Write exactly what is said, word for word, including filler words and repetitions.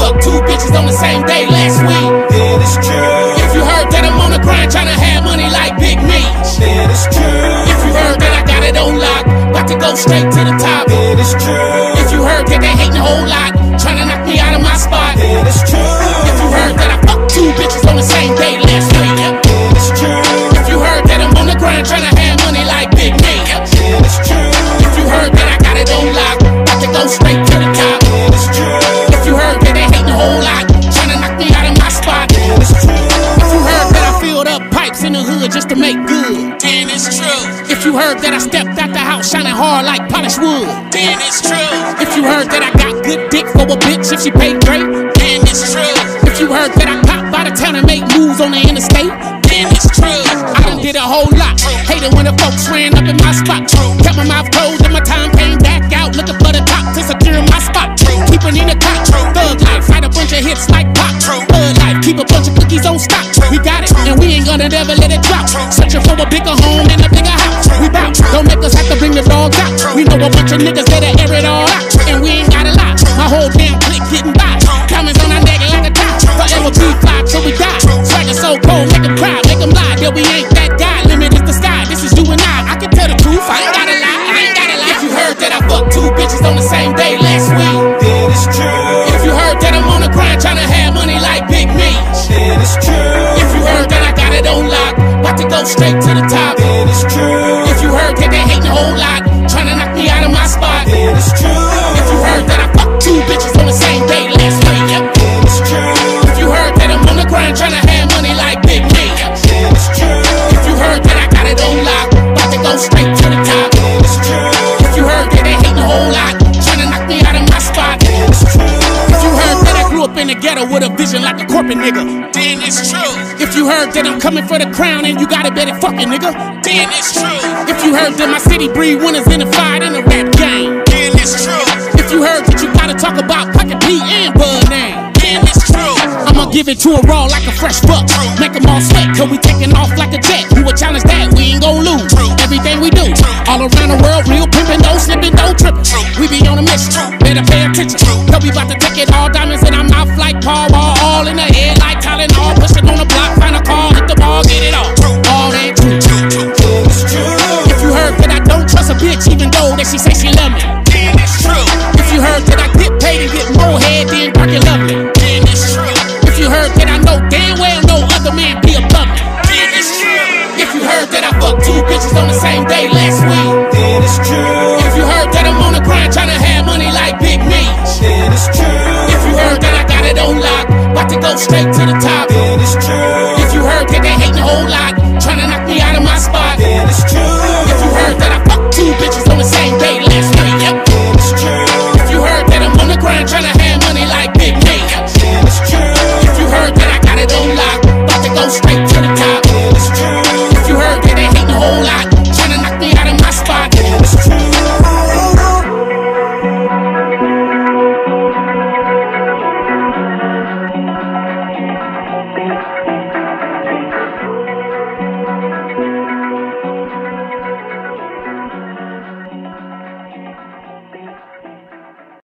fucked two bitches on the same day last week, then it's true. If you heard that I'm on the grind trying to have money like Big Meech, then it's true. If you heard that I got it on lock, about to go straight to the top, then it's true. If you heard that they hating a whole lot, trying to knock me out of my spot, then it's true. If you heard that I fucked two bitches on the same day last week, then it's true. If you heard that I'm on the grind trying to have money like Big Meech, then it's true. If you heard that I got it on lock, about to go straight to the top, then it's true. If you heard that they hating a whole lot, trying to knock me out of my spot, then it's true. If you heard that I filled up pipes in the hood just to make good, then it's true. If you heard that I stepped out the house shining hard like polished wood, then it's true. If you heard that I got good dick for a bitch if she paid great, then it's true. If you heard that I pop by the town and make moves on the interstate, then it's true. I done did a whole lot. Hated when the folks ran up in my spot. Kept my mouth closed and my time came back out, looking for the top to secure my spot. Keeping in the top, thug life, write a bunch of hits like pop. Thug life, keep a bunch of cookies on stock. We got it, and we ain't gonna never let it drop. Searching for a bigger home and a bigger house. We bout, don't make us have to bring the dogs out. We know a bunch of niggas that'll air it all out, and we ain't got a lot. My whole damn clique getting by. Diamonds on our neck like a tie. Forever be fly till we die. Swagger so cold, make them cry, make them lie. Yeah, we ain't that guy. Limit is the sky. This is you and I. I can tell the truth. I ain't gotta lie. I ain't gotta lie. If you heard that I fucked two bitches on the same day last week, then it's true. If you heard that I'm on the grind trying to have money like Big Meech, then it's true. If you heard that I got it on lock, about to go straight to the top, then it's true. If you heard that they hating a whole lot, trying to knock me out of my spot, then it's true. If you heard that I fucked two bitches on the same day last week, then it's true. If you heard that I'm on the grind trying to have money like Big Meech, then it's true. If you heard that I got it on lock, about to go straight to the top, then it's true. If you heard that they hating a whole lot, trying to knock me out of my spot, then it's true. If you heard that I grew up in the ghetto with a vision like a corporate nigga, then it's true. If you heard that I'm coming for the crown and you gotta bet it fucking nigga, then it's true. If you heard that my city breed winners in the fight in the rap game, then it's true. If you heard that you gotta talk about Pocket P and Bud name, then it's true. I'ma give it to a raw like a fresh buck. Make them all sweat, cause we taking off like a jet. Who would challenge that? We ain't gon' lose. Everything we do, all around the world, real pimpin', no slippin', no trippin'. We be on a mission, better pay attention. Cause we bout to take it all diamonds in our mouth like Paul Wall, all in the head like Colin, all pushing on the block, find a call, hit the ball, get it all. All ain't true. Then it's true. If you heard that I don't trust a bitch, even though that she say she love me, then it's true. If you heard that I get paid and get more head than Perky Lovely, then it's true. If you heard that I know damn well no other man be above me, then it's true. If you heard that I fucked two bitches on the same day last week, then it's true. If you heard that I'm on the grind trying to have money like Big Meech, then it's true. If you heard that I got it on lock, about to go straight to the top, then it's true. If you heard that they hating a whole lot,